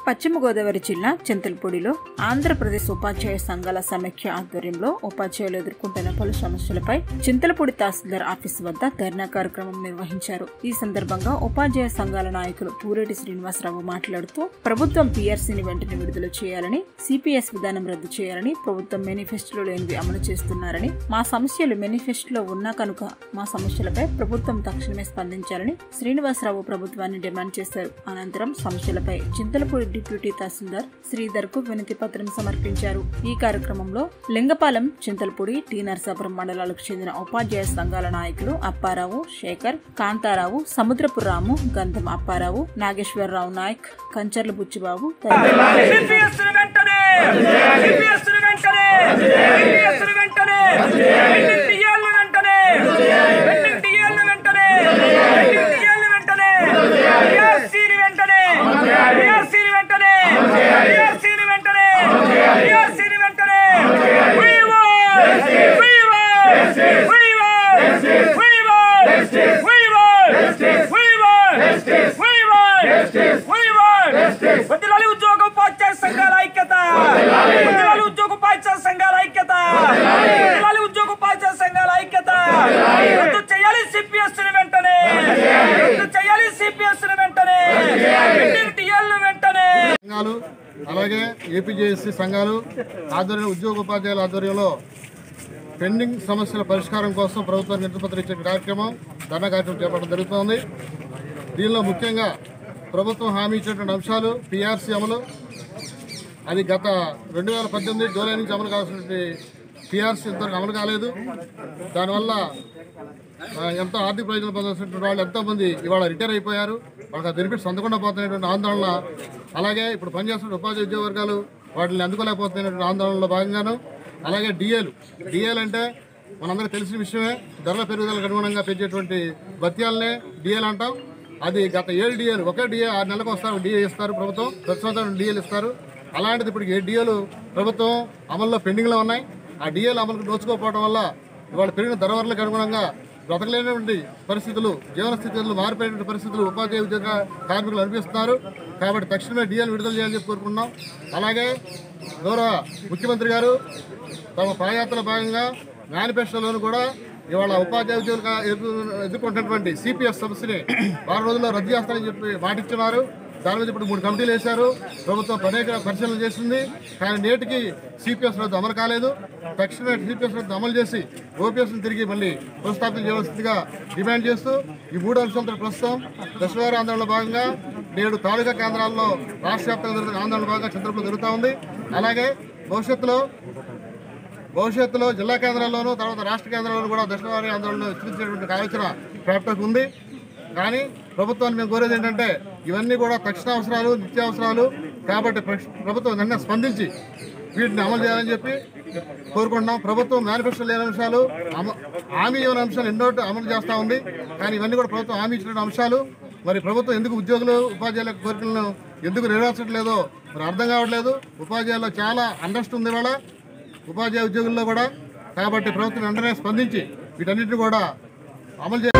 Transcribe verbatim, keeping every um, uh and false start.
పశ్చిమ గోదావరి జిల్లా చింతలపూడిలో ఆంధ్రప్రదేశ్ ఉపాధ్యాయ సంఘాల సమైక్య ఆధ్వర్యంలో ఉపాధ్యాయులు ఎదుర్కొంటున్న పలు సమస్యలపై చింతలపూడి తహసీల్దార్ ఆఫీసు వద్ద ధర్నా కార్యక్రమం నిర్వహించారు. ఈ సందర్భంగా ఉపాధ్యాయ సంఘాల నాయకులు పూరేటి శ్రీనివాసరావు మాట్లాడుతూ ప్రభుత్వం పీఆర్సీని వెంటనే విడుదల చేయాలని, సిపిఎస్ విధానం రద్దు చేయాలని, ప్రభుత్వం మేనిఫెస్టోలో లేనివి అమలు చేస్తున్నారని, మా సమస్యలు మేనిఫెస్టోలో ఉన్నా కనుక మా సమస్యలపై ప్రభుత్వం తక్షణమే స్పందించాలని శ్రీనివాసరావు ప్రభుత్వాన్ని డిమాండ్ చేశారు. అనంతరం సమస్యలపై చింతలపూడి డిప్యూటీ తహసీల్దార్ శ్రీధర్ కు వినతి పత్రం సమర్పించారు. ఈ కార్యక్రమంలో లింగపాలెం, చింతలపూడి, టీ నరసాపురం మండలాలకు చెందిన ఉపాధ్యాయ సంఘాల నాయకులు అప్పారావు, శేఖర్, కాంతారావు, సముద్రపు రాము, గంధం అప్పారావు, నాగేశ్వరరావు నాయక్, కంచర్ల బుచ్చిబాబు అలాగే ఏపీజేఎస్సీ సంఘాలు ఆధ్వర్యంలో ఉద్యోగ ఉపాధ్యాయుల ఆధ్వర్యంలో పెండింగ్ సమస్యల పరిష్కారం కోసం ప్రభుత్వానికి వినతిపత్రం ఇచ్చే కార్యక్రమం ధర్నా కార్యక్రమం చేపట్టడం జరుగుతోంది. దీనిలో ముఖ్యంగా ప్రభుత్వం హామీ ఇచ్చినటువంటి అంశాలు పీఆర్సీ అమలు, అది గత రెండు వేల పద్దెనిమిది జూలై నుంచి అమలు కావాల్సినటువంటి పీఆర్సీ ఇంతవరకు అమలు కాలేదు. దానివల్ల ఎంతో ఆర్థిక ప్రయోజనం పొందాల్సినటువంటి వాళ్ళు ఎంతోమంది ఇవాళ రిటైర్ అయిపోయారు. వాళ్ళకి బెనిఫిట్స్ అందకుండా పోతున్నటువంటి ఆందోళన, అలాగే ఇప్పుడు పనిచేస్తున్న ఉపాధి ఉద్యోగ వర్గాలు వాటిని అందుకోలేకపోతున్నటువంటి ఆందోళనలో భాగంగాను, అలాగే డిఏలు డిఏలు అంటే మనందరికీ తెలిసిన విషయమే, ధరల పెరుగుదలకు అనుగుణంగా పెంచేటువంటి భత్యాలనే డిఏలు అంటాం. అది గత ఏడు డిఏలు, ఒకే డిఏ ఆరు నెలలకు వస్తారు, డిఏ ఇస్తారు ప్రభుత్వం, ప్రతి సంవత్సరం డిఏలు ఇస్తారు. అలాంటిది ఇప్పుడు ఏ డిఏలు ప్రభుత్వం అమల్లో పెండింగ్లో ఉన్నాయి. ఆ డిఏలు అమలుకు నోచుకోకపోవడం వల్ల ఇవాళ పెరిగిన ధరవరలకు అనుగుణంగా బ్రతకలేనటువంటి పరిస్థితులు, జీవన స్థితులు మారిపోయినటువంటి పరిస్థితులు ఉపాధ్యాయ ఉద్యోగ కార్మికులు అనిపిస్తున్నారు. కాబట్టి తక్షణమే డిఏలు విడుదల చేయాలని చెప్పి కోరుకుంటున్నాం. అలాగే గౌరవ ముఖ్యమంత్రి గారు తమ పాదయాత్రలో భాగంగా మేనిఫెస్టోలోను కూడా ఇవాళ ఉపాధ్యాయ ఉద్యోగులుగా ఎదుర్కొంటున్నటువంటి సిపిఎస్ సమస్యని వారం రోజుల్లో రద్దు చేస్తారని చెప్పి మాటిస్తున్నారు. దాని మీద ఇప్పుడు మూడు కమిటీలు వేశారు. ప్రభుత్వం అనేక పరిశీలన చేసింది, కానీ నేటికి సిపిఎస్ రద్దు అమలు కాలేదు. తక్షణమే సిపిఎస్ రద్దు అమలు చేసి ఓపీఎస్ను తిరిగి మళ్ళీ పునఃస్థాపన చేయవలసిందిగా డిమాండ్ చేస్తూ ఈ మూడు అంశాలతో ప్రస్తుతం దశవారీ ఆందోళనలో భాగంగా నేడు తాలూకా కేంద్రాల్లో రాష్ట్ర వ్యాప్తంగా జరుగుతున్న ఆందోళన భాగంగా చింతలపూడి జరుగుతూ ఉంది. అలాగే భవిష్యత్తులో భవిష్యత్తులో జిల్లా కేంద్రాల్లోనూ తర్వాత రాష్ట్ర కేంద్రాల్లోనూ కూడా దశవారీ ఆందోళనను విస్తరించేటువంటి ఆలోచన ప్రాప్తకు ఉంది. కానీ ప్రభుత్వాన్ని మేము కోరేది ఏంటంటే ఇవన్నీ కూడా తక్షణ అవసరాలు, నిత్యావసరాలు కాబట్టి ప్రభుత్వం వెంటనే స్పందించి వీటిని అమలు చేయాలని చెప్పి కోరుకుంటున్నాం. ప్రభుత్వం మేనిఫెస్టో లేని అంశాలు, హామీ ఇవ్వని అంశాలు ఎన్నో అమలు చేస్తూ ఉంది. కానీ ఇవన్నీ కూడా ప్రభుత్వం హామీ ఇచ్చిన అంశాలు మరి ప్రభుత్వం ఎందుకు ఉద్యోగులు ఉపాధ్యాయుల కోరికలను ఎందుకు నెరవేర్చట్లేదో మరి అర్థం కావట్లేదు. ఉపాధ్యాయుల్లో చాలా అండర్స్ట్ ఉంది ఇవాళ ఉపాధ్యాయ ఉద్యోగుల్లో కూడా. కాబట్టి ప్రభుత్వం వెంటనే స్పందించి వీటన్నిటిని కూడా అమలు చేయాలి.